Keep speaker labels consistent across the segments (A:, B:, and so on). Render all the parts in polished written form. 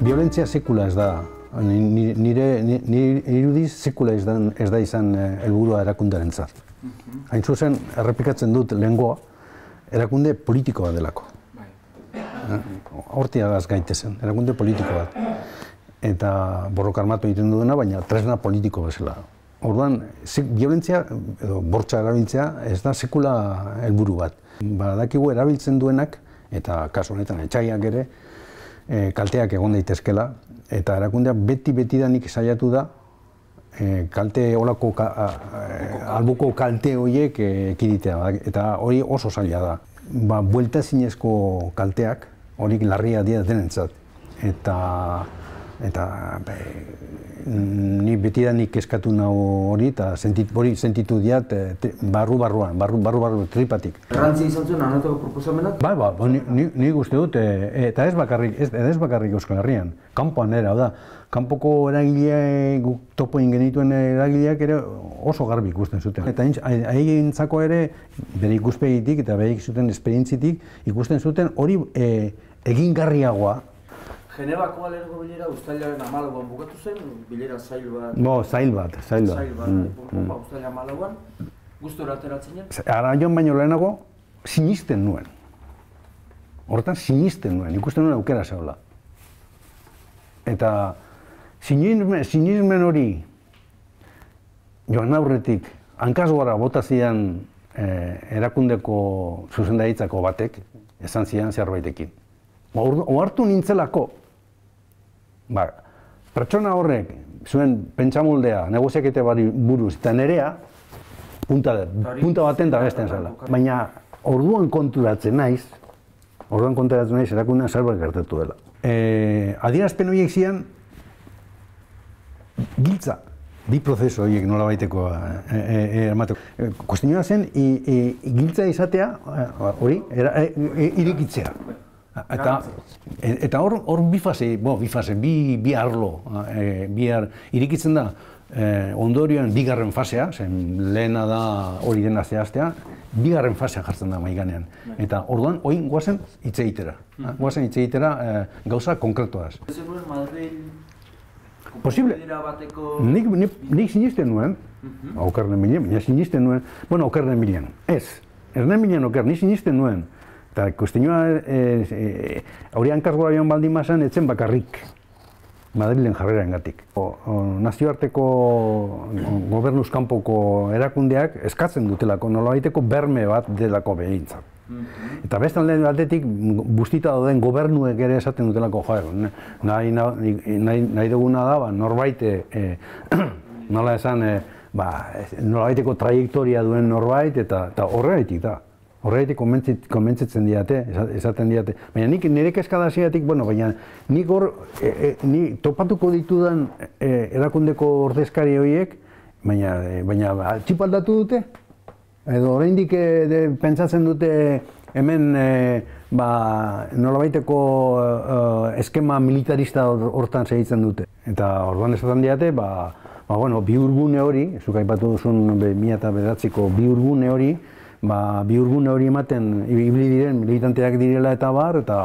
A: Violentzia sekula ez da, nire irudiz sekula ez da izan helburua erakundearentzat. Hain zuzen, errepikatzen dut lehengoa, erakunde politiko bat delako. Hortiagaz gaitezen, erakunde politiko bat. Eta borroka armatu egiten duena, baina tresna politiko bezala. Orduan, violentzia edo bortxa erabiltzea ez da sekula helburu bat. Badakigu erabiltzen duenak, eta kasu honetan etxaiak ere, kalteak egon daitezkela, eta erakundea betidanik saiatu da kalte olako albuko kalte horiek ekiditea, eta hori oso zaila da. Bueltazinezko kalteak horik larria dira denentzat, eta ni betidanik eskatu nahu hori, eta hori sentitu diat barru-barruan, tripatik.
B: Garrantzia izan zuen anateko proposamenak?
A: Nik uste dut, eta ez bakarrik Euskal Herrian, kanpoan ere, hau da, kanpoko eragile, guk topo genituen eragileak ere oso garbi ikusten zuten. Eta haientzako ere, bere ikuspegitik eta bere zuten esperientzitik ikusten zuten hori egingarriagoa.
B: Genevakoa lehenengo bilera uztailaren 14an bukatu zen, bilera zail bat.
A: Zail bat.
B: Uztailaren 14an, gustora ateratzen zen?
A: Araion baino lehenago, sinisten nuen. Hortan sinisten nuen, ikusten nuen aukera zegoela. Eta sinismen hori joan aurretik hankaz gora bota zidan erakundeko zuzendaritzako batek, esan zidan zerbaitekin. Ohartu nintzelako, pertsona horrek zuen pentsamoldea, negoziakete buruz eta nerea, punta baten da besten zela. Baina orduan konturatzen naiz erakundean zerbait gertatu dela. Adierazpen horiek zian, giltza, bi prozesu horiek nolabaiteko eramateko. Kuestionioa zen, giltza izatea, hori, irikitzea. Eta hor bi fase, bi arlo, irikitzen da ondorioan bigarren fasea, zen lehena da hori dena zehaztea, bigarren fasea jartzen da maiganean. Eta orduan, oin guazen hitz egitera. Guazen hitz egitera gauza konkretuaz.
B: Ez zenuen Madrid
A: konponbidera bateko... Nik sinisten nuen, okerren milen, baina sinisten nuen, bueno, okerren milen, ez milen oker, nik sinisten nuen. Eta kuestionoa hori hankaz gora joan baldin mazan, etzen bakarrik Madrilen jarreraengatik. Nazioarteko gobernuz kanpoko erakundeak eskatzen dutelako, nolabaiteko berme bat delako behintzat. Eta beste alde batetik, bustita dauden gobernuek ere esaten dutelako, nahi duguna da, norbait, nola esan, nolabaiteko trajektoria duen norbait, eta horregatik da. Horregatik konbentzitzen diate, esaten diate. Baina nik nire kezkadaziatik, baina nik topatuko ditudan erakundeko ordezkari horiek, baina txip aldatu dute, edo oraindik pentsatzen dute hemen nolabaiteko eskema militarista hortan segitzen dute. Eta orduan esaten diate, bihurgune hori, zuk aipatu duzun 2009ko bihurgune hori, bihurgune hori ematen ibili diren militanteak direla eta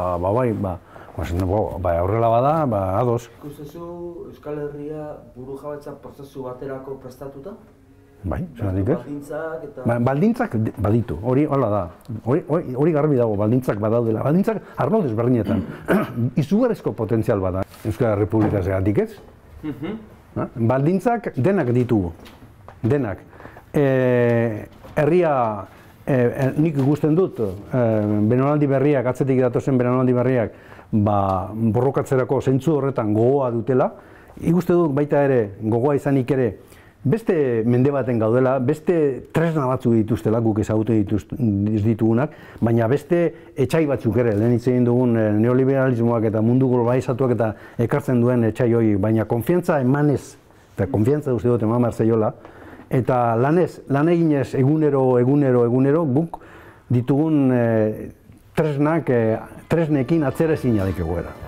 A: horrela bada, ados.
B: Ikustezu Euskal Herria burujabetza prozesu baterako prestatuta?
A: Bai, zeratik ez?
B: Baldintzak eta...
A: Baldintzak baditu, hori hola da. Hori garbi dago, baldintzak badaudela. Baldintzak arlo desberdinetan. Izugarrizko potentzial bada Euskal Errepublika zeratik ez? Baldintzak denak ditugu, denak. Herria, nik ikusten dut, belaunaldi berriak, atzetik datozen belaunaldi berriak, borrokatzerako zentzu horretan gogoa dutela. Ikusten dut baita ere, gogoa izanik ere, beste mende baten gaudela, beste tresna batzuk dituztela, guk ezagutu ditugunak, baina beste etxai batzuk ere, lehen hitz egin dugun neoliberalismoak eta mundu globalizatuak eta ekartzen duen etxai hori, baina konfiantza emanez, eta konfiantza uste dut eman marzeiola, eta lan eginez egunero, guk ditugun tresnekin atzera ezin egoera.